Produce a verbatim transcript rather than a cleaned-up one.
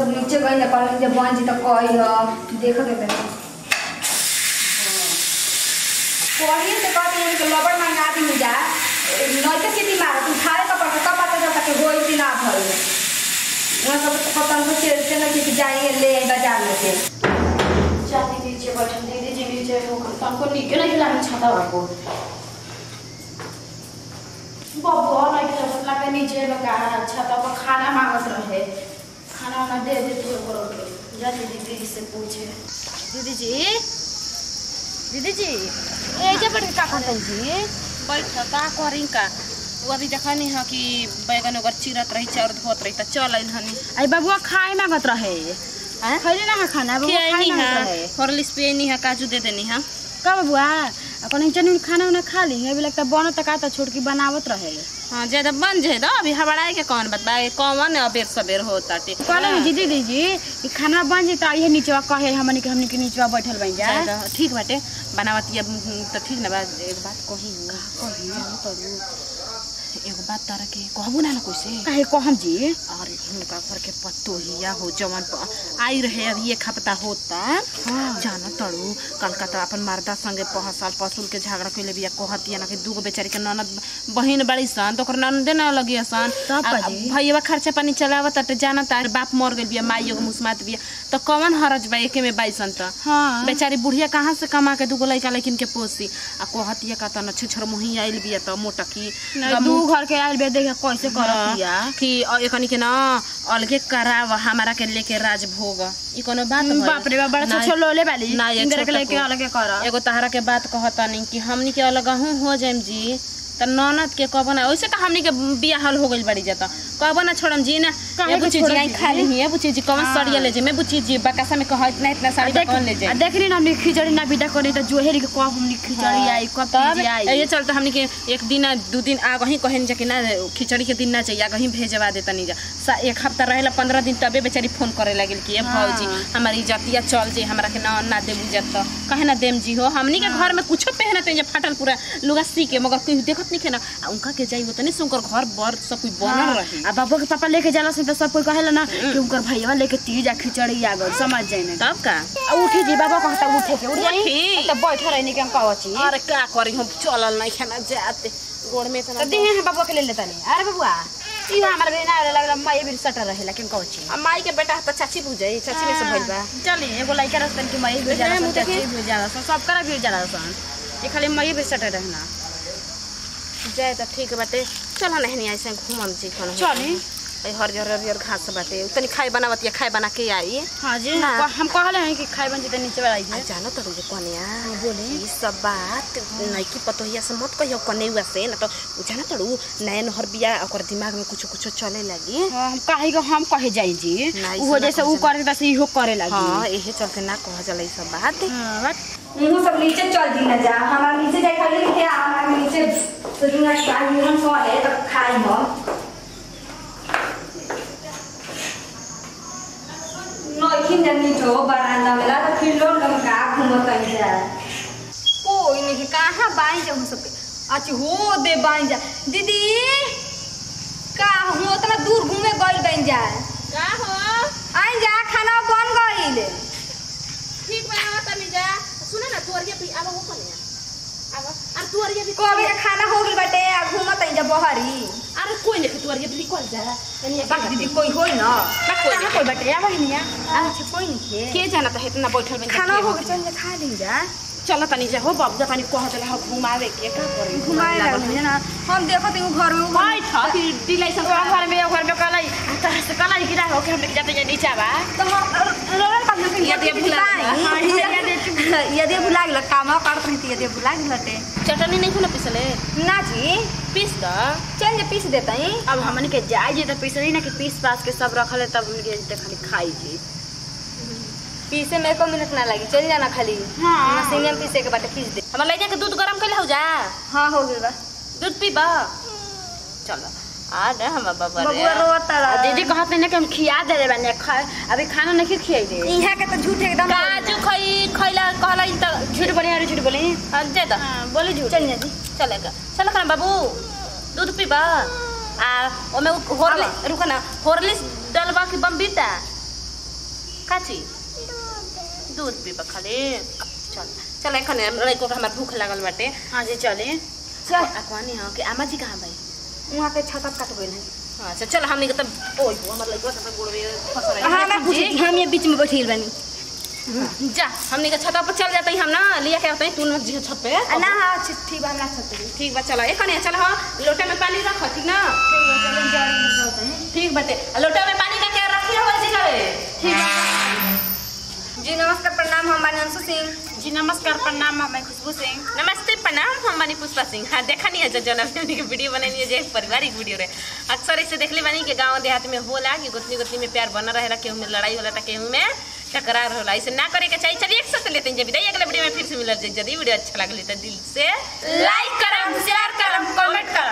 सब नीचे गई ना कल जब बन जी तो कही ह देख के तनी कोरिए से कहते हैं कि लबड़ मंगा दी जा नई के सिटी मार तू खाए का पड़ता तब पता चलता कि होई कि ना भइल ना सब पता नहीं चल से ना कि जाएंगे ले बाजार में से जाती दीजिए बटन दे दीजिए नीचे हमको नीचे नहीं लाना छाता आपको बाबू नहीं के मतलब के नीचे लगा छाता पर खाना मांगत रहे खाना ना दे दे तो करो जाती दीदी से पूछे दीदी जी दीदी जी ए जे पर का करतन जी बैठ का करी का वो अभी देखा नहीं है कि बैगन अगर चिरत रही चाउर धोत रही त चल आइल हनी आई बबुआ खाए मांगत रहे हैं खैले ना खाना बबुआ खाए नहीं मांगत है रहे हॉर्लिक्स पिए नहीं है काजू दे देनी है का बबुआ अपन चनी खाना उना खा ली अभी लगता बनत का त छोड़ के बनावत रहे हां ज्यादा बन जे द अभी हबड़ाए के कौन बता कौन अबेर सबेर होता टे कहले जी दीदी जी ई खाना बन जे त ये नीचवा कहे हमनी के हमनी के नीचवा बैठल बन जा ठीक बाटे बनावत ये त ठीक ना बात एक बात कही कही तो एगो बात तारा के कहबो ना कैसे काहे कहम जी अरे हुनका घर के पत्तो हिया हो जवन आई रहे अभी एक हफ्ता होता हां जाना तड़ू कलकत्ता अपन मर्दा संगे पह साल पसुल के झगड़ा कइले बिया कहतिया ना कि दूगो बेचारी के ननद बहिन बड़ी सन तो ओकर ननद ना लगी सन भईया खर्चा पानी चलावत त जाना तार बाप मर गेल बिया माई एगो मुसमात बिया तो कौन हरज बा एके में बाईसन त हां बेचारी बुढ़िया कहां से कमा के दूगो लइका लेकिन के पोसी आ कहतिया का त न छछर मोही आइल बिया त मोटकी दू घर के आइल बे देख कैसे करतिया कि एकनी के ना अलगे कराव हमारा के लेके राज भोग ई कोनो बात बाप रे बड़ा छोछो लोले वाली इंदर के लेके अलगे कर एगो तहरा के बात कहता नहीं कि हमनी के अलग हूं हो जाइम जी त ननद के कहबो ना ओइसे का हमनी के बियाह हल हो गइल बड़ी जाता कहबो ना छोड़म जी ना ये बुची जी आई खाली ही है बुची जी कौन सड़िया ले जे मैं बुची जी बकासा में कह इतना इतना साड़ी कौन ले जाए देखनी ना हमनी खिचड़ी ना बिदा करी त जोहेरी के कब हमनी खिचड़ी आई कब जी आई ये चलते हमनी के एक दिन दो दिन आगे ही कहन जे कि ना खिचड़ी के दिन ना चाहिए आगे ही भेजवा देता नहीं जा एक हफ्ता रहेला पंद्रह दिन तबे बेचारी फोन करे लागल कि ए भौजी हमारी इज्जतिया चल जे हमरा के ना ना देबू इज्जत कहे ना देम जी हो हमनी के घर में कुछो पहनत जे फाटल पूरा लुगा सी के मगर कोई देखत नहीं ना उनका के जाई होतनी सुनकर घर बर सब कोई बनल रही आ बाबू के पापा लेके जाला से त सब कोई कहेला ना कि उनकर भैया लेके तीज आ खिचड़ी आ गल समझ जाई ना तब का उठी जी बाबा कहता उठे के उठी त बैठ रहनी के हम कहची अरे का करी हम चलल नहीं खाना जाते गोड़ में त देह है बाबू के ले लेता नहीं अरे बाबूआ ई हमर बेना लगला माई भी सटर रहेला के कहची आ माई के बेटा त चाची बुझाई चाची में से भइल बा चली एगो लइका रस्तन की माई भी जाला चाची भी जाला सब करा भी जाला सन ये खाली माई भी सटर रहना जाए तो ठीक बाटे चल नहीं ऐसे घूमम जी कोनो चली हरियर हरियर घास बाटे तनी खाए बनावत या खाए बना के आई हां जी हम कहले हैं कि खाए बन जी नीचे आई है जानो तो जे कोनिया बोले ई सब बात नहीं की पतोहिया से मत कहियो कनेउआ से ना तो जाना तड़ू नयन हर बिया ओकर दिमाग में कुछ कुछ चले लगी हम काहे को हम कहे जाई जी वो जैसे ऊ करे तसे इहो करे लगी हां एहे चलते ना कह जले सब बात हां मुंह सब नीचे चल दी ना जा हमारा नीचे जाए खाली के हमारा नीचे तो ना शादी हम सोले तो खाई हम नोखिन जनी जो बरांडा में ला तो फिर लोग हम का घूमत जा कोई नहीं कहां बाई जा हम सब अच्छा हो दे बाई जा दीदी का हम उतना दूर घूमे गइल बन जा का हो आई जा खाना बन गइल ठीक बनावत तनी जा सुन ना तोरिया भी आबो हो कने आबो और तोरिया भी कोबे खाना हो गइल बाटे आ घूमत जा बहरी अरे कोई नहीं तोरिया भी निकल जा तनी बात दीदी कोई होई ना कहां कोई बाटे आवा निया अच्छा कोई नहीं के जाना तो इतना बैठल बन खाना हो गइल चल जा खा ली जा चल तनी जा हो बाबू जा तनी कह देला घुमावे के का करी घुमाए लागल ना हम देखत हूं घर में बैठ फिर दिलाई सब घर में घर में कलाई तरह से कलाई गिरा हो के हम लेके जाते नीचे बा तो रोल का यदि भुला यदि भुला गेल काम करत नहीं यदि भुला गेल हटे चटनी नहीं खुना पिसले ना जी पीस द चल जे पीस देता ही अब हमन के जाय जे त पीसरी ना कि पीस पास के सब रखले तब हमन के खाली खाई जी पीसे में को मिनट ना लगी चल जाना खाली हां मशीन में पीसे के बाटे पीस दे हमरा ले जा के दूध गरम कइले हो जा हां हो गेल बा दूध पीबा चल आ रे हम बाबा रे बबुआ रोता दीदी कहत नहीं कि हम खिया देले बानी अभी खाना नहीं खियाई दे इहा के तो झूठ एकदम काजू खई खइला कहला त झूठ बोले अरे झूठ बोले हां दे द बोले झूठ चल जा जी चलेगा चल खाना बाबू दूध पीबा आ ओमे होरले रुक ना होरलिस डलबा की बम्बीटा काची दूध पीबा खाली चल चल एखन लइको के हमर भूख लागल बाटे। हां जी चले चल अकवानी हां के आमा जी कहां भाई वहां के छत कट गइल है। अच्छा चल हमनी के तब ओई हमर लइको सब गोड़वे फसर है। हां मैं पूछी हम ये बीच में बैठिल बानी जा हमनी के छत पर चल जाते हम ना लिया के आते तू न जी छत पे ना हां ठीक बा हमरा छत पे ठीक बा चलो एखन चल हां लोटे में पानी रख ठीक ना ठीक बा चल जारी निकलते हैं ठीक बाटे लोटे में पानी का क्या रखी हो जी करे ठीक बा जी नमस्कार प्रणाम हम बानी अंशु सिंह। जी नमस्कार प्रणाम मैं खुशबू सिंह। नमस्ते प्रणाम हम बानी पुष्पा सिंह। हाँ देखा नहीं है जो हमने के वीडियो बनानी है जो पारिवारिक वीडियो रहे अक्सर ऐसे देख ली बानी कि गांव देहात में होला कि गोतनी गोतनी में प्यार बना रहेला केहू में लड़ाई होला त केहू में टकरार होला ऐसे ना करे के चाहिए। चलिए एक साथ लेते हैं जब विदाई अगले वीडियो में फिर से मिलत यदि वीडियो अच्छा लगली तो दिल से लाइक करम शेयर करम कमेंट करम।